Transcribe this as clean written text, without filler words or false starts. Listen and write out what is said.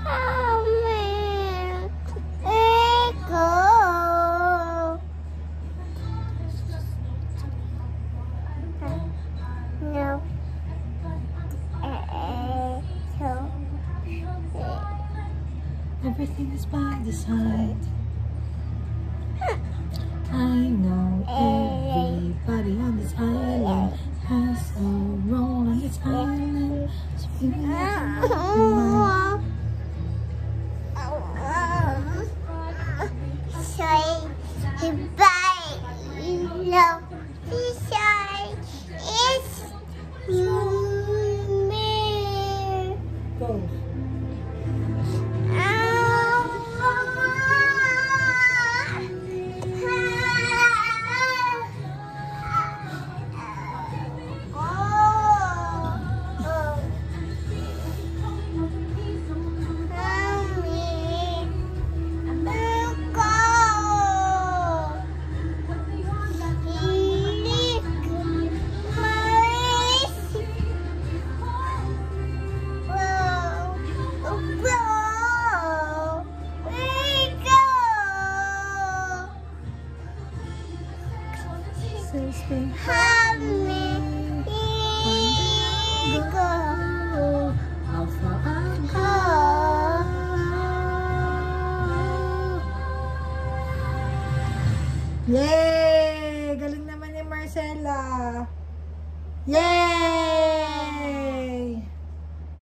No. Everything is by design. I know everybody on this island has a role on this island. So maybe go. Yay! Galing naman ni Marcella. Yay!